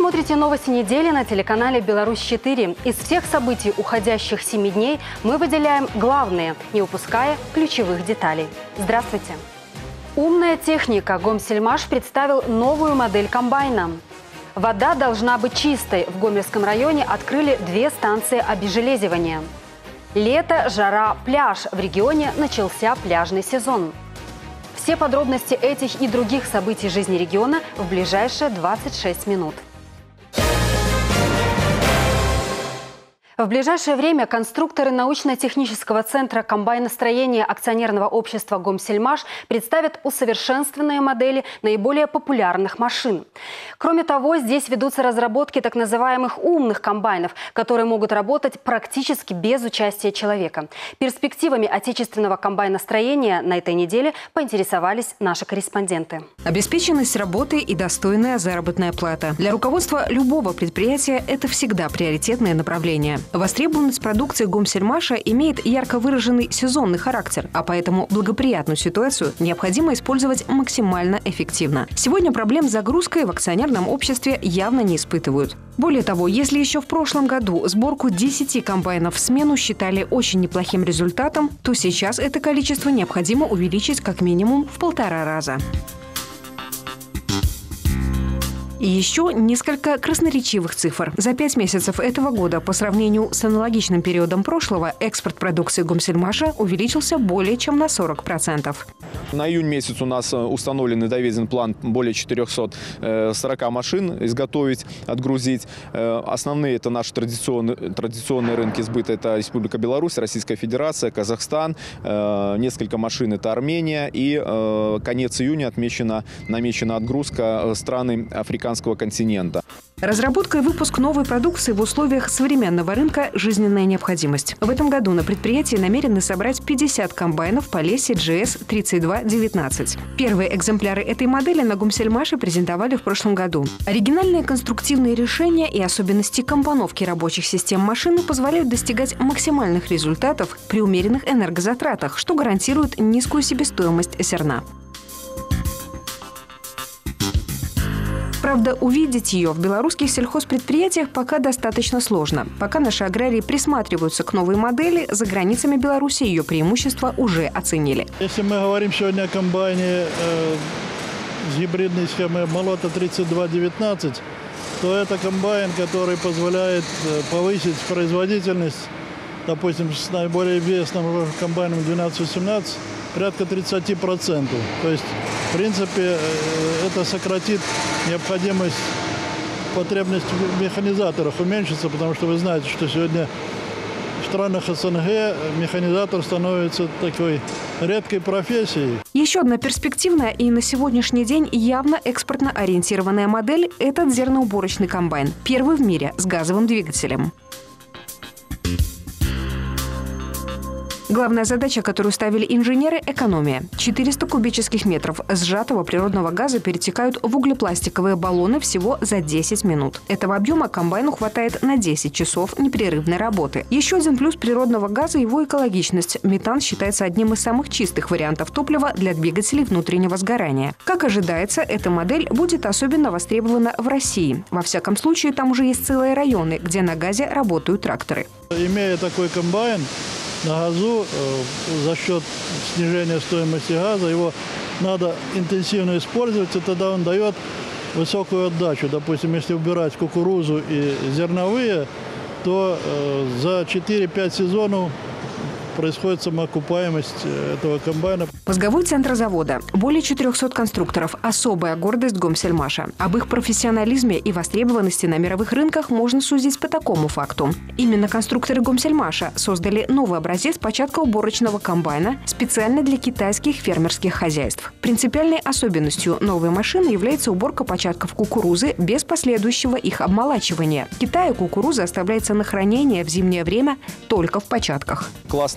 смотрите новости недели на телеканале «Беларусь-4». Из всех событий уходящих 7 дней мы выделяем главные, не упуская ключевых деталей. Здравствуйте! Умная техника. Гомсельмаш представил новую модель комбайна. Вода должна быть чистой. В Гомельском районе открыли 2 станции обезжелезивания. Лето, жара, пляж. В регионе начался пляжный сезон. Все подробности этих и других событий жизни региона в ближайшие 26 минут. В ближайшее время конструкторы научно-технического центра комбайностроения акционерного общества «Гомсельмаш» представят усовершенствованные модели наиболее популярных машин. Кроме того, здесь ведутся разработки так называемых умных комбайнов, которые могут работать практически без участия человека. Перспективами отечественного комбайностроения на этой неделе поинтересовались наши корреспонденты. Обеспеченность работы и достойная заработная плата. Для руководства любого предприятия это всегда приоритетное направление. Востребованность продукции Гомсельмаша имеет ярко выраженный сезонный характер, а поэтому благоприятную ситуацию необходимо использовать максимально эффективно. Сегодня проблем с загрузкой в акционерном обществе явно не испытывают. Более того, если еще в прошлом году сборку 10 комбайнов в смену считали очень неплохим результатом, то сейчас это количество необходимо увеличить как минимум в 1,5 раза. И еще несколько красноречивых цифр. За 5 месяцев этого года по сравнению с аналогичным периодом прошлого экспорт продукции Гомсельмаша увеличился более чем на 40%. На июнь месяц у нас установлен и доведен план более 440 машин изготовить, отгрузить. Основные это наши традиционные рынки сбыта. Это Республика Беларусь, Российская Федерация, Казахстан. Несколько машин это Армения. И конец июня намечена отгрузка страны африканского континента. Разработка и выпуск новой продукции в условиях современного рынка – жизненная необходимость. В этом году на предприятии намерены собрать 50 комбайнов по лесе GS3219. Первые экземпляры этой модели на Гомсельмаше презентовали в прошлом году. Оригинальные конструктивные решения и особенности компоновки рабочих систем машины позволяют достигать максимальных результатов при умеренных энергозатратах, что гарантирует низкую себестоимость зерна. Правда, увидеть ее в белорусских сельхозпредприятиях пока достаточно сложно. Пока наши аграрии присматриваются к новой модели, за границами Беларуси ее преимущества уже оценили. Если мы говорим сегодня о комбайне с гибридной схемой молота 3219, то это комбайн, который позволяет повысить производительность, допустим, с наиболее известным комбайном 1218, порядка 30%. То есть, в принципе, это сократит необходимость, потребность в механизаторах уменьшится, потому что вы знаете, что сегодня в странах СНГ механизатор становится такой редкой профессией. Еще одна перспективная и на сегодняшний день явно экспортно ориентированная модель – это зерноуборочный комбайн. Первый в мире с газовым двигателем. Главная задача, которую ставили инженеры – экономия. 400 кубических метров сжатого природного газа перетекают в углепластиковые баллоны всего за 10 минут. Этого объема комбайну хватает на 10 часов непрерывной работы. Еще один плюс природного газа – его экологичность. Метан считается одним из самых чистых вариантов топлива для двигателей внутреннего сгорания. Как ожидается, эта модель будет особенно востребована в России. Во всяком случае, там уже есть целые районы, где на газе работают тракторы. Имея такой комбайн на газу, за счет снижения стоимости газа, его надо интенсивно использовать, и тогда он дает высокую отдачу. Допустим, если убирать кукурузу и зерновые, то за 4-5 сезонов происходит самоокупаемость этого комбайна. Мозговой центр завода. Более 400 конструкторов. Особая гордость Гомсельмаша. Об их профессионализме и востребованности на мировых рынках можно судить по такому факту. Именно конструкторы Гомсельмаша создали новый образец початкоуборочного комбайна специально для китайских фермерских хозяйств. Принципиальной особенностью новой машины является уборка початков кукурузы без последующего их обмолачивания. В Китае кукуруза оставляется на хранение в зимнее время только в початках. Классно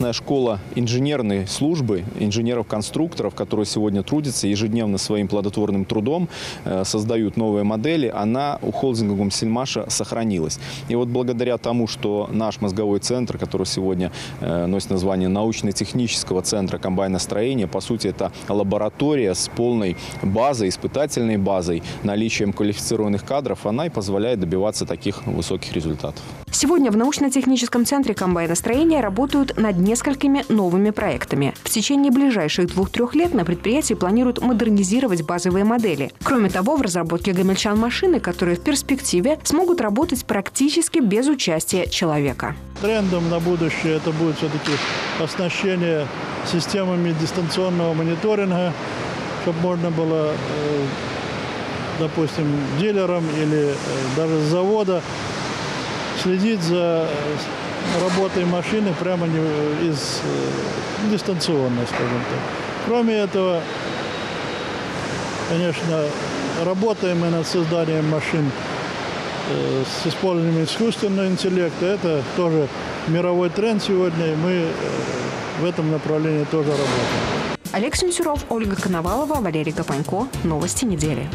прекрасная школа инженерной службы, инженеров-конструкторов, которые сегодня трудятся ежедневно своим плодотворным трудом, создают новые модели, она у холдинга Гомсельмаша сохранилась. И вот благодаря тому, что наш мозговой центр, который сегодня носит название научно-технического центра комбайностроения, по сути, это лаборатория с полной базой, испытательной базой, наличием квалифицированных кадров, она и позволяет добиваться таких высоких результатов. Сегодня в научно-техническом центре комбайностроения работают над несколькими новыми проектами. В течение ближайших 2-3 лет на предприятии планируют модернизировать базовые модели. Кроме того, в разработке гомельчан машины, которые в перспективе смогут работать практически без участия человека. Трендом на будущее это будет все-таки оснащение системами дистанционного мониторинга, чтобы можно было, допустим, дилерам или даже с завода следить за работой машины прямо дистанционно, скажем так. Кроме этого, конечно, работаем мы над созданием машин с использованием искусственного интеллекта. Это тоже мировой тренд сегодня, и мы в этом направлении тоже работаем. Олег Сенсюров, Ольга Коновалова, Валерий Гапанько. Новости недели.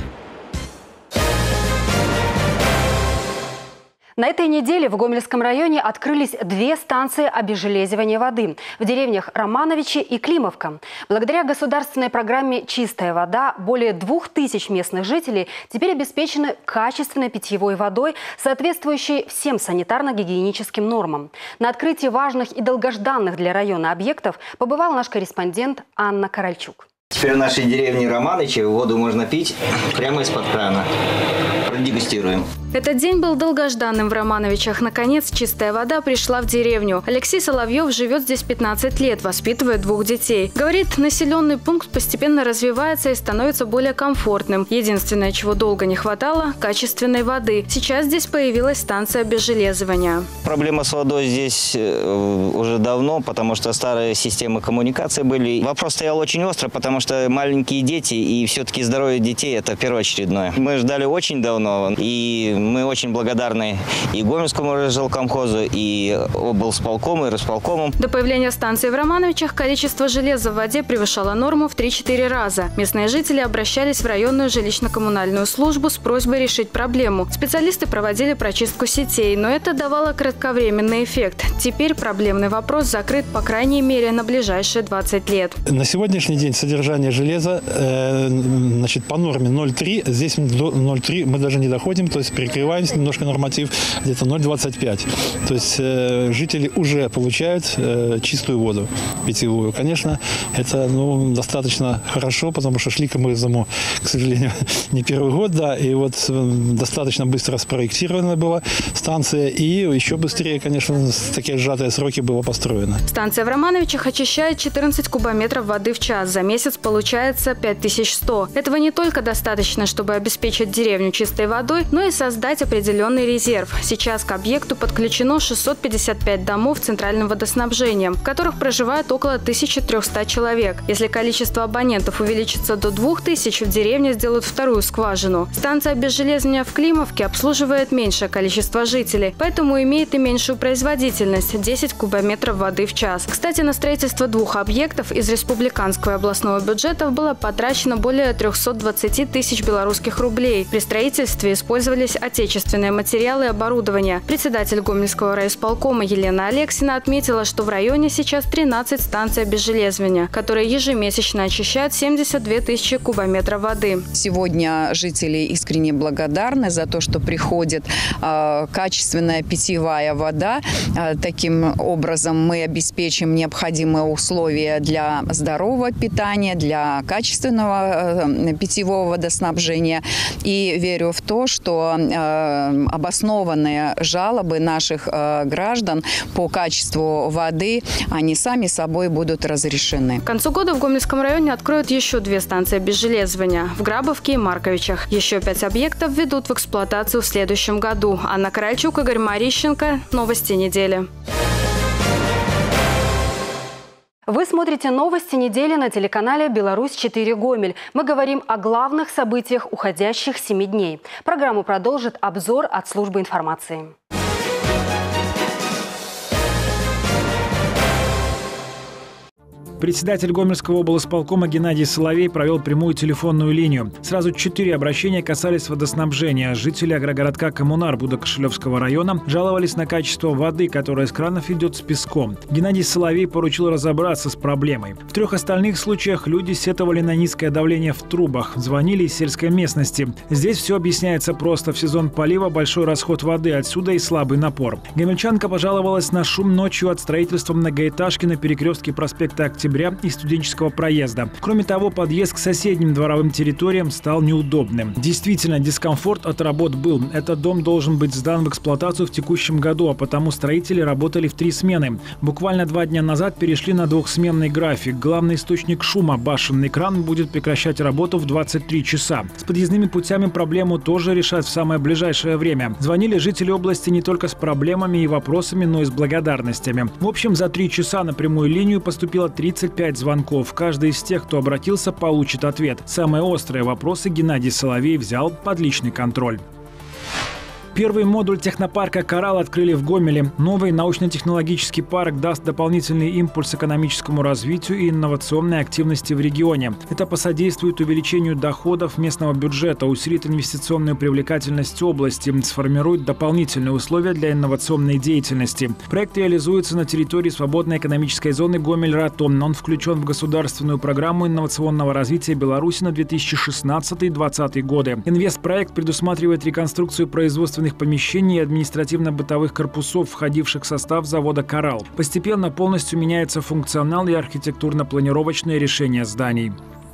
На этой неделе в Гомельском районе открылись 2 станции обезжелезивания воды в деревнях Романовичи и Климовка. Благодаря государственной программе «Чистая вода» более 2000 местных жителей теперь обеспечены качественной питьевой водой, соответствующей всем санитарно-гигиеническим нормам. На открытии важных и долгожданных для района объектов побывал наш корреспондент Анна Корольчук. Теперь в нашей деревне Романовичи воду можно пить прямо из-под крана. Продегустируем. Этот день был долгожданным в Романовичах. Наконец, чистая вода пришла в деревню. Алексей Соловьев живет здесь 15 лет, воспитывает 2 детей. Говорит, населенный пункт постепенно развивается и становится более комфортным. Единственное, чего долго не хватало – качественной воды. Сейчас здесь появилась станция обезжелезывания. Проблема с водой здесь уже давно, потому что старые системы коммуникации были. Вопрос стоял очень остро, потому что маленькие дети и все-таки здоровье детей – это первоочередное. Мы ждали очень давно, и мы очень благодарны и Гомельскому жилкомхозу, и облсполкому, и райисполкому. До появления станции в Романовичах количество железа в воде превышало норму в 3-4 раза. Местные жители обращались в районную жилищно-коммунальную службу с просьбой решить проблему. Специалисты проводили прочистку сетей, но это давало кратковременный эффект. Теперь проблемный вопрос закрыт, по крайней мере, на ближайшие 20 лет. На сегодняшний день содержание железа по норме 0,3. Здесь 0,3 мы даже не доходим, то есть перекрываемся немножко норматив, где-то 0,25. То есть жители уже получают чистую воду питьевую. Конечно, это достаточно хорошо, потому что шли к этому, к сожалению, не первый год, да, и вот достаточно быстро спроектирована была станция, и еще быстрее, конечно, в такие сжатые сроки было построено. Станция в Романовичах очищает 14 кубометров воды в час. За месяц получается 5100. Этого не только достаточно, чтобы обеспечить деревню чистой водой, но и создать определенный резерв. Сейчас к объекту подключено 655 домов центральным водоснабжением, в которых проживает около 1300 человек. Если количество абонентов увеличится до 2000, в деревне сделают 2-ю скважину. Станция обезжелезывания в Климовке обслуживает меньшее количество жителей, поэтому имеет и меньшую производительность – 10 кубометров воды в час. Кстати, на строительство 2 объектов из республиканского и областного бюджетов было потрачено более 320 тысяч белорусских рублей. При строительстве использовались отечественные материалы и оборудование. Председатель Гомельского райисполкома Елена Алексина отметила, что в районе сейчас 13 станций обезжелезывания, которые ежемесячно очищают 72 тысячи кубометров воды. Сегодня жители искренне благодарны за то, что приходит качественная питьевая вода. Таким образом мы обеспечим необходимые условия для здорового питания, для качественного питьевого водоснабжения. И верю в то, что обоснованные жалобы наших граждан по качеству воды, они сами собой будут разрешены. К концу года в Гомельском районе откроют еще 2 станции обезжелезывания – в Грабовке и Марковичах. Еще 5 объектов введут в эксплуатацию в следующем году. Анна Корольчук, Игорь Марищенко. Новости недели. Вы смотрите новости недели на телеканале «Беларусь-4 Гомель». Мы говорим о главных событиях уходящих 7 дней. Программу продолжит обзор от службы информации. Председатель Гомельского облсполкома Геннадий Соловей провел прямую телефонную линию. Сразу 4 обращения касались водоснабжения. Жители агрогородка Коммунар Будо-Кошелевского района жаловались на качество воды, которая из кранов идет с песком. Геннадий Соловей поручил разобраться с проблемой. В 3 остальных случаях люди сетовали на низкое давление в трубах, звонили из сельской местности. Здесь все объясняется просто. В сезон полива большой расход воды, отсюда и слабый напор. Гомельчанка пожаловалась на шум ночью от строительства многоэтажки на перекрестке проспекта Октября и студенческого проезда. Кроме того, подъезд к соседним дворовым территориям стал неудобным. Действительно, дискомфорт от работ был. Этот дом должен быть сдан в эксплуатацию в текущем году, а потому строители работали в 3 смены. Буквально 2 дня назад перешли на 2-сменный график. Главный источник шума, башенный кран, будет прекращать работу в 23 часа. С подъездными путями проблему тоже решать в самое ближайшее время. Звонили жители области не только с проблемами и вопросами, но и с благодарностями. В общем, за 3 часа на прямую линию поступило 35 звонков. Каждый из тех, кто обратился, получит ответ. Самые острые вопросы Геннадий Соловей взял под личный контроль. Первый модуль технопарка «Коралл» открыли в Гомеле. Новый научно-технологический парк даст дополнительный импульс экономическому развитию и инновационной активности в регионе. Это посодействует увеличению доходов местного бюджета, усилит инвестиционную привлекательность области, сформирует дополнительные условия для инновационной деятельности. Проект реализуется на территории свободной экономической зоны Гомель-Ратон. Он включен в государственную программу инновационного развития Беларуси на 2016-2020 годы. Инвестпроект предусматривает реконструкцию производственных помещений и административно-бытовых корпусов, входивших в состав завода «Коралл». Постепенно полностью меняется функционал и архитектурно-планировочные решения зданий.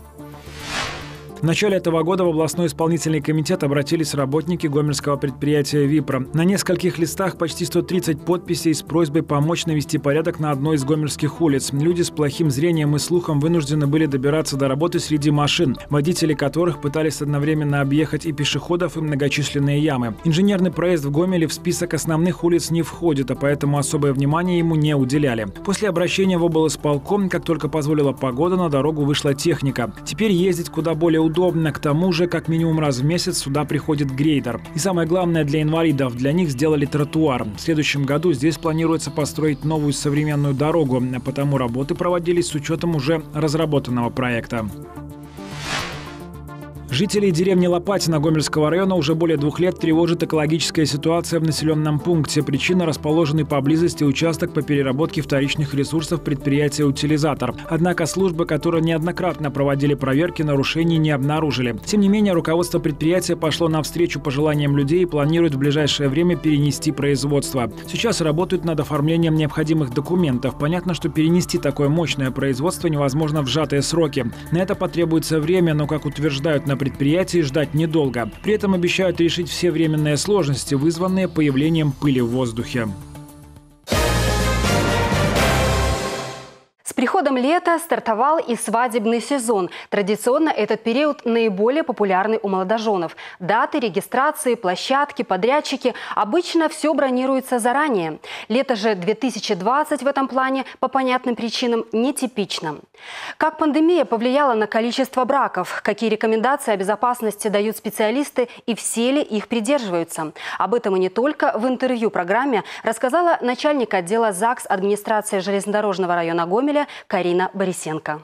В начале этого года в областной исполнительный комитет обратились работники гомельского предприятия «Випро». На нескольких листах почти 130 подписей с просьбой помочь навести порядок на одной из гомельских улиц. Люди с плохим зрением и слухом вынуждены были добираться до работы среди машин, водители которых пытались одновременно объехать и пешеходов, и многочисленные ямы. Инженерный проезд в Гомеле в список основных улиц не входит, а поэтому особое внимание ему не уделяли. После обращения в облсполком, как только позволила погода, на дорогу вышла техника. Теперь ездить куда более удобно. К тому же, как минимум раз в месяц сюда приходит грейдер. И самое главное для инвалидов, для них сделали тротуар. В следующем году здесь планируется построить новую современную дорогу, а потому работы проводились с учетом уже разработанного проекта. Жителей деревни Лопатино Гомельского района уже более 2 лет тревожит экологическая ситуация в населенном пункте. Причина – расположенный поблизости участок по переработке вторичных ресурсов предприятия «Утилизатор». Однако службы, которые неоднократно проводили проверки, нарушений не обнаружили. Тем не менее, руководство предприятия пошло навстречу пожеланиям людей и планирует в ближайшее время перенести производство. Сейчас работают над оформлением необходимых документов. Понятно, что перенести такое мощное производство невозможно в сжатые сроки. На это потребуется время, но, как утверждают на предприятии, ждать недолго. При этом обещают решить все временные сложности, вызванные появлением пыли в воздухе. С приходом лета стартовал и свадебный сезон. Традиционно этот период наиболее популярный у молодоженов. Даты, регистрации, площадки, подрядчики – обычно все бронируется заранее. Лето же 2020 в этом плане по понятным причинам нетипично. Как пандемия повлияла на количество браков? Какие рекомендации о безопасности дают специалисты и все ли их придерживаются? Об этом и не только в интервью программе рассказала начальник отдела ЗАГС администрации железнодорожного района Гомеля Карина Борисенко.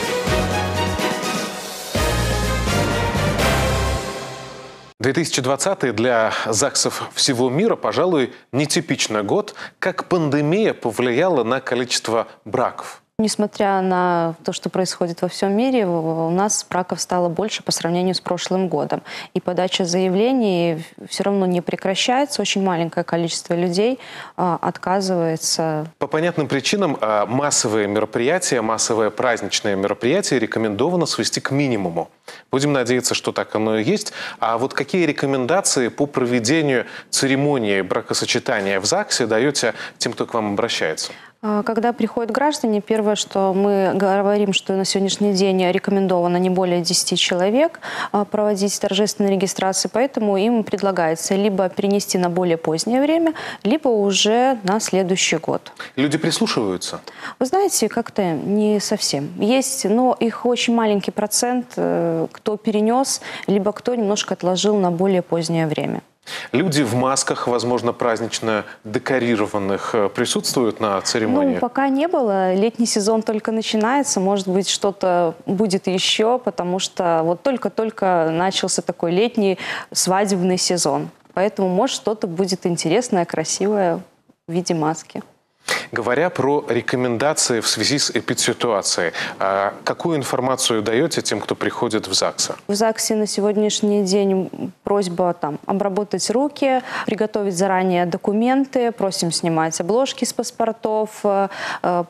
– 2020 для ЗАГСов всего мира, пожалуй, нетипичный год. Как пандемия повлияла на количество браков? Несмотря на то, что происходит во всем мире, у нас браков стало больше по сравнению с прошлым годом. И подача заявлений все равно не прекращается. Очень маленькое количество людей отказывается. По понятным причинам массовые мероприятия, массовые праздничные мероприятия рекомендовано свести к минимуму. Будем надеяться, что так оно и есть. А вот какие рекомендации по проведению церемонии бракосочетания в ЗАГСе даете тем, кто к вам обращается? Когда приходят граждане, первое, что мы говорим, что на сегодняшний день рекомендовано не более 10 человек проводить торжественные регистрации, поэтому им предлагается либо перенести на более позднее время, либо уже на следующий год. Люди прислушиваются? Вы знаете, как-то не совсем. Есть, но их очень маленький процент, кто перенес, либо кто немножко отложил на более позднее время. Люди в масках, возможно, празднично декорированных, присутствуют на церемонии? Ну, пока не было. Летний сезон только начинается. Может быть, что-то будет еще, потому что вот только-только начался такой летний свадебный сезон. Поэтому, может, что-то будет интересное, красивое в виде маски. Говоря про рекомендации в связи с эпидситуацией, какую информацию даете тем, кто приходит в ЗАГСы? В ЗАГСе на сегодняшний день просьба обработать руки, приготовить заранее документы, просим снимать обложки с паспортов, по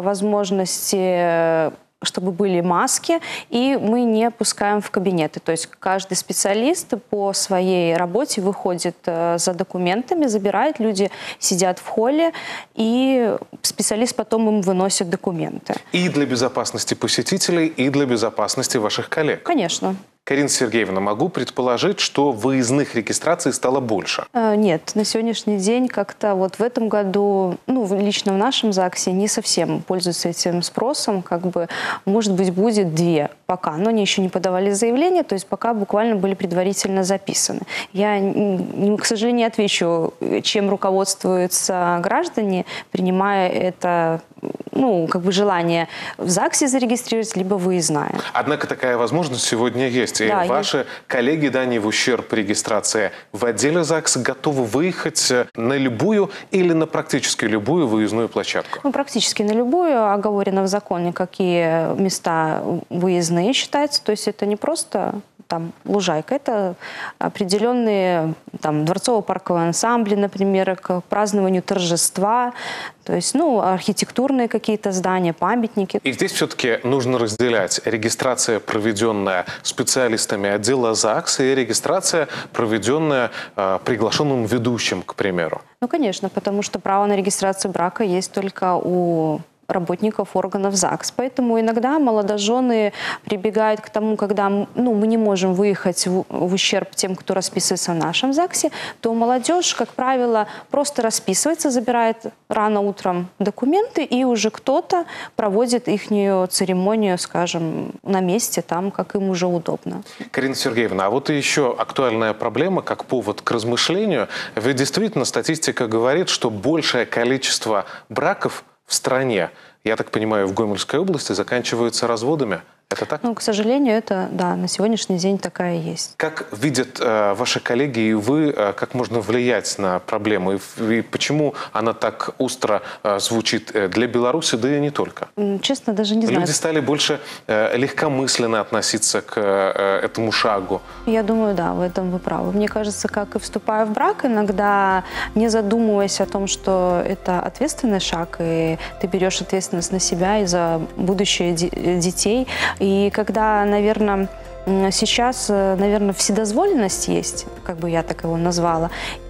возможности, чтобы были маски, и мы не пускаем в кабинеты. То есть каждый специалист по своей работе выходит за документами, забирает, люди сидят в холле, и специалист потом им выносит документы. И для безопасности посетителей, и для безопасности ваших коллег? Конечно. Карина Сергеевна, могу предположить, что выездных регистраций стало больше? Нет, на сегодняшний день как-то вот в этом году, лично в нашем ЗАГСе не совсем пользуются этим спросом. Может быть, будет 2 пока, но они еще не подавали заявление, то есть пока буквально были предварительно записаны. Я, к сожалению, не отвечу, чем руководствуются граждане, принимая это, желание в ЗАГСе зарегистрировать, либо выездная. Однако такая возможность сегодня есть. И да, ваши коллеги, не в ущерб регистрации в отделе ЗАГСа, готовы выехать на любую или на практически любую выездную площадку? Практически на любую. Оговорено в законе, какие места выездные считаются. То есть это не просто лужайка, это определенные дворцово-парковые ансамбли, например, к празднованию торжества, то есть, архитектурные какие-то здания, памятники. И здесь все-таки нужно разделять регистрация, проведенная специалистами отдела ЗАГСа, и регистрация, проведенная приглашенным ведущим, к примеру. Конечно, потому что право на регистрацию брака есть только у работников органов ЗАГС. Поэтому иногда молодожены прибегают к тому, когда мы не можем выехать в ущерб тем, кто расписывается в нашем ЗАГСе, то молодежь, как правило, просто расписывается, забирает рано утром документы, и уже кто-то проводит ихнюю церемонию, скажем, на месте, там, как им уже удобно. Карина Сергеевна, а вот и еще актуальная проблема, как повод к размышлению. Ведь действительно статистика говорит, что большее количество браков в стране, я так понимаю, в Гомельской области, заканчиваются разводами. Это так? К сожалению, это, на сегодняшний день такая есть. Как видят ваши коллеги и вы, как можно влиять на проблему? И почему она так остро звучит для Беларуси, да и не только? Честно, даже не знаю. Люди стали больше легкомысленно относиться к этому шагу. Я думаю, в этом вы правы. Мне кажется, как и вступая в брак, иногда не задумываясь о том, что это ответственный шаг, и ты берешь ответственность на себя и за будущее детей. И когда, наверное, сейчас, вседозволенность есть, как бы я так его назвала,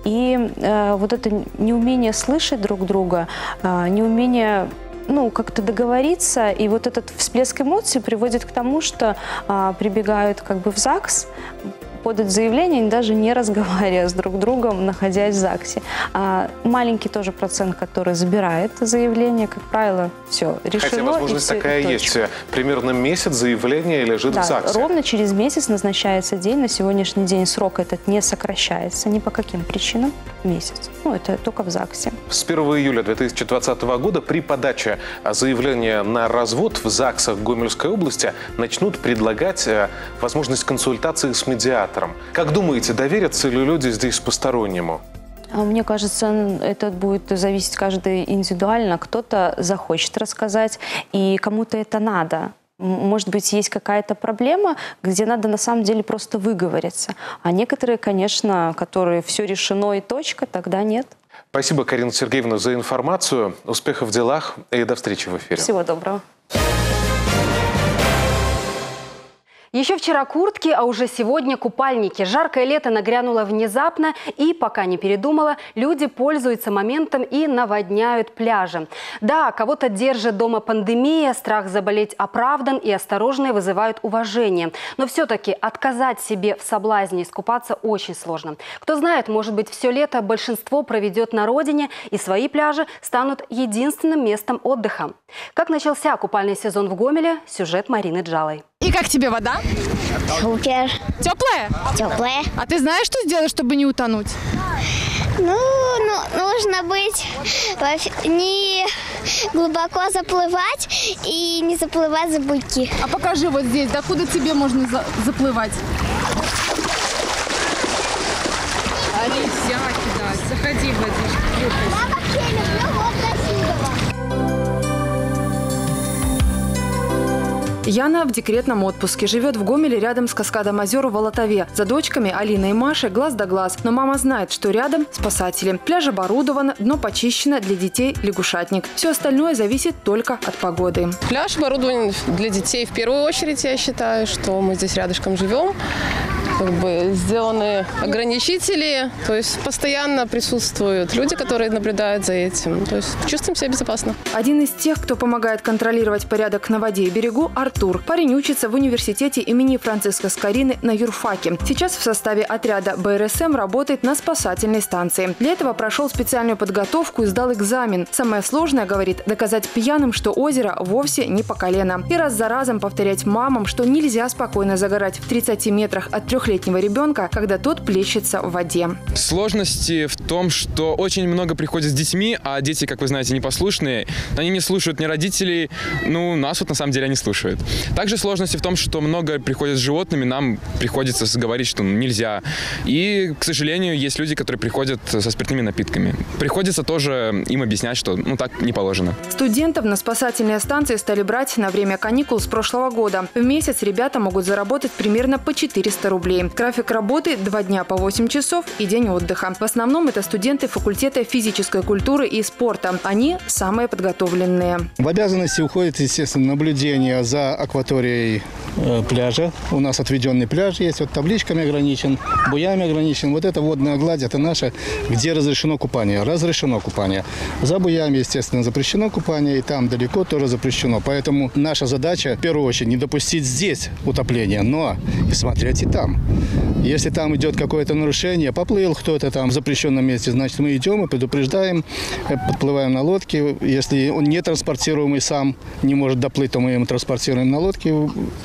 и вот это неумение слышать друг друга, неумение как-то договориться, и вот этот всплеск эмоций приводит к тому, что прибегают в ЗАГС, подать заявление, даже не разговаривая с друг другом, находясь в ЗАГСе. Маленький тоже процент, который забирает заявление, как правило, все решено. Хотя возможность такая есть. Примерно месяц заявление лежит в ЗАГСе. Ровно через месяц назначается день. На сегодняшний день срок этот не сокращается. Ни по каким причинам. Месяц. Это только в ЗАГСе. С 1 июля 2020 года при подаче заявления на развод в ЗАГСах Гомельской области начнут предлагать возможность консультации с медиатором. Как думаете, доверятся ли люди здесь постороннему? Мне кажется, это будет зависеть каждый индивидуально. Кто-то захочет рассказать, и кому-то это надо. Может быть, есть какая-то проблема, где надо на самом деле просто выговориться. А некоторые, конечно, которые все решено и точка, тогда нет. Спасибо, Карина Сергеевна, за информацию. Успехов в делах и до встречи в эфире. Всего доброго. Еще вчера куртки, а уже сегодня купальники. Жаркое лето нагрянуло внезапно, и пока не передумала, люди пользуются моментом и наводняют пляжи. Да, кого-то держит дома пандемия, страх заболеть оправдан, и осторожные вызывают уважение. Но все-таки отказать себе в соблазне искупаться очень сложно. Кто знает, может быть, все лето большинство проведет на родине, и свои пляжи станут единственным местом отдыха. Как начался купальный сезон в Гомеле? Сюжет Марины Джалой. И как тебе вода? Супер. Теплая? Теплая. А ты знаешь, что сделать, чтобы не утонуть? Ну, нужно быть не глубоко заплывать и не заплывать за буйки. А покажи вот здесь, докуда тебе можно заплывать? Нельзя кидать. Заходи в водичку. Я вообще люблю водно-сидово. Яна в декретном отпуске. Живет в Гомеле рядом с каскадом озер в Волотове. За дочками Алиной и Машей глаз да глаз. Но мама знает, что рядом спасатели. Пляж оборудован, дно почищено, для детей лягушатник. Все остальное зависит только от погоды. Пляж оборудован для детей в первую очередь. Я считаю, что мы здесь рядышком живем. Сделаны ограничители, то есть постоянно присутствуют люди, которые наблюдают за этим. То есть чувствуем себя безопасно. Один из тех, кто помогает контролировать порядок на воде и берегу – Артур. Парень учится в университете имени Франциска Скорины на юрфаке. Сейчас в составе отряда БРСМ работает на спасательной станции. Для этого прошел специальную подготовку и сдал экзамен. Самое сложное, говорит, доказать пьяным, что озеро вовсе не по колено. И раз за разом повторять мамам, что нельзя спокойно загорать в 30 метрах от трехлетнего ребенка, когда тот плещется в воде. Сложности в том, что очень много приходит с детьми, а дети, как вы знаете, непослушные. Они не слушают ни родителей, нас вот на самом деле они слушают. Также сложности в том, что много приходят с животными, нам приходится говорить, что нельзя. И, к сожалению, есть люди, которые приходят со спиртными напитками. Приходится тоже им объяснять, что так не положено. Студентов на спасательные станции стали брать на время каникул с прошлого года. В месяц ребята могут заработать примерно по 400 рублей. График работы 2 дня по 8 часов и день отдыха. В основном это студенты факультета физической культуры и спорта. Они самые подготовленные. В обязанности уходит, естественно, наблюдение за акваторией пляжа. У нас отведенный пляж есть, табличками ограничен, буями ограничен. Вот эта водная гладь, это наша, где разрешено купание. Разрешено купание. За буями, естественно, запрещено купание, и там далеко тоже запрещено. Поэтому наша задача, в первую очередь, не допустить здесь утопления, но и смотреть и там. Если там идет какое-то нарушение, поплыл кто-то там в запрещенном месте, значит, мы идем и предупреждаем, подплываем на лодке. Если он не транспортируемый сам, не может доплыть, то мы ему транспортируем на лодке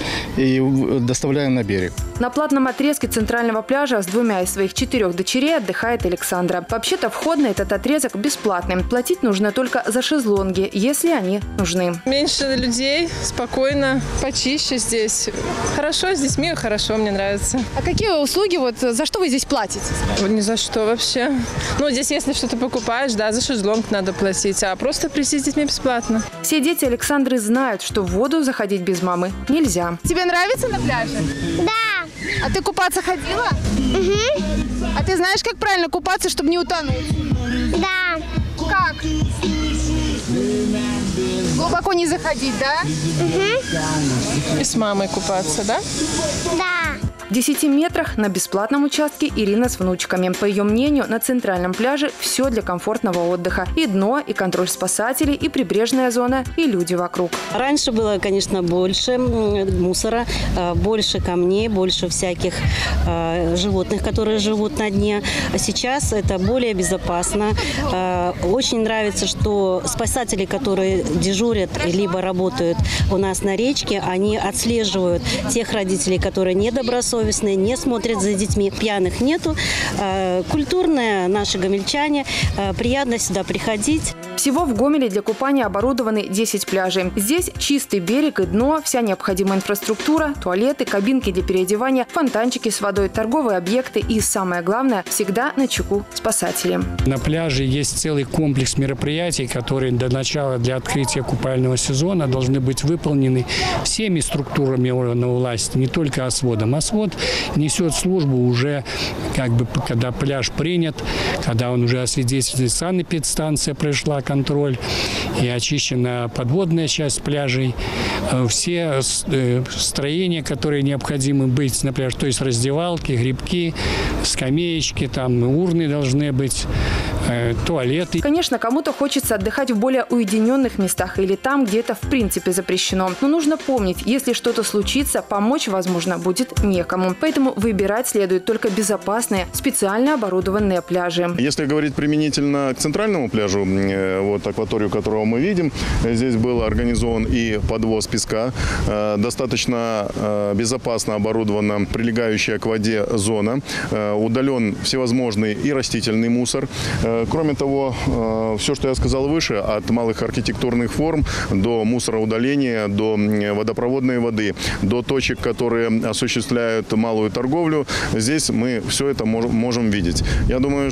и доставляем на берег. На платном отрезке центрального пляжа с 2 из своих 4 дочерей отдыхает Александра. Вообще-то вход на этот отрезок бесплатный. Платить нужно только за шезлонги, если они нужны. Меньше людей, спокойно, почище здесь. Хорошо, с детьми хорошо, мне нравится. А какие услуги, за что вы здесь платите? Ни за что вообще. Здесь, если что-то покупаешь, за шезлонг надо платить, а просто прийти с детьми бесплатно. Все дети Александры знают, что в воду заходить без мамы нельзя. Тебе нравится на пляже? Да. А ты купаться ходила? Угу. А ты знаешь, как правильно купаться, чтобы не утонуть? Да. Как? Глубоко не заходить, да? Угу. И с мамой купаться, да? Да. В 10 метрах на бесплатном участке Ирина с внучками. По ее мнению, на центральном пляже все для комфортного отдыха. И дно, и контроль спасателей, и прибрежная зона, и люди вокруг. Раньше было, конечно, больше мусора, больше камней, больше всяких животных, которые живут на дне. А сейчас это более безопасно. Очень нравится, что спасатели, которые дежурят либо работают у нас на речке, они отслеживают тех родителей, которые недобросовестные, не смотрят за детьми. Пьяных нету. Культурные наши гомельчане. Приятно сюда приходить. Всего в Гомеле для купания оборудованы 10 пляжей. Здесь чистый берег и дно, вся необходимая инфраструктура, туалеты, кабинки для переодевания, фонтанчики с водой, торговые объекты и, самое главное, всегда на чеку спасатели. На пляже есть целый комплекс мероприятий, которые до начала, для открытия купального сезона должны быть выполнены всеми структурами органов власти, не только ОСВОДом. ОСВОД несет службу уже, когда пляж принят, когда он уже освидетельствован, санэпидстанция пришла, контроль, и очищена подводная часть пляжей. Все строения, которые необходимы быть на пляже, то есть раздевалки, грибки, скамеечки, урны должны быть, туалеты. Конечно, кому-то хочется отдыхать в более уединенных местах или там, где это в принципе запрещено. Но нужно помнить, если что-то случится, помочь, возможно, будет некому. Поэтому выбирать следует только безопасные, специально оборудованные пляжи. Если говорить применительно к центральному пляжу, вот акваторию которого мы видим, здесь был организован и подвоз песка. Достаточно безопасно оборудована прилегающая к воде зона. Удален всевозможный и растительный мусор. Кроме того, все, что я сказал выше, от малых архитектурных форм до мусороудаления, до водопроводной воды, до точек, которые осуществляют малую торговлю, здесь мы все это можем видеть. Я думаю,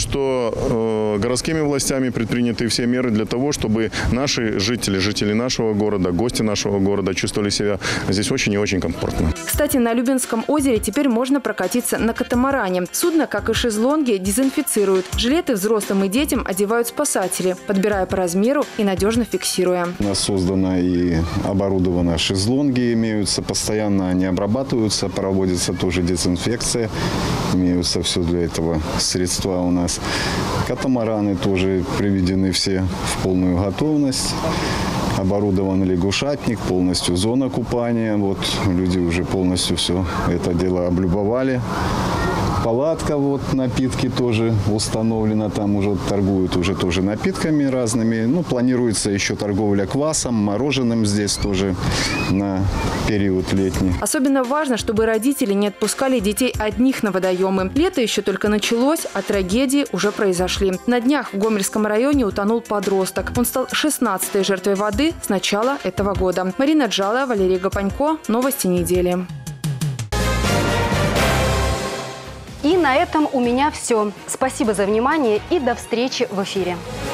что городскими властями предприняты все меры для того, чтобы наши жители нашего города, гости нашего города чувствовали себя здесь очень и очень комфортно. Кстати, на Любинском озере теперь можно прокатиться на катамаране. Судно, как и шезлонги, дезинфицируют. Жилеты взрослым и детям одевают спасатели, подбирая по размеру и надежно фиксируя. У нас создано и оборудовано шезлонги, имеются, постоянно они обрабатываются, проводится тоже дезинфекция, имеются все для этого средства у нас. Катамараны тоже приведены все в полную готовность. Оборудован лягушатник, полностью зона купания. Вот люди уже полностью все это дело облюбовали. Палатка, вот напитки тоже установлена, там уже торгуют уже тоже напитками разными. Ну, планируется еще торговля квасом, мороженым здесь тоже на период летний. Особенно важно, чтобы родители не отпускали детей одних на водоемы. Лето еще только началось, а трагедии уже произошли. На днях в Гомельском районе утонул подросток. Он стал 16-й жертвой воды с начала этого года. Марина Джалая, Валерий Гапанько. Новости недели. И на этом у меня все. Спасибо за внимание и до встречи в эфире.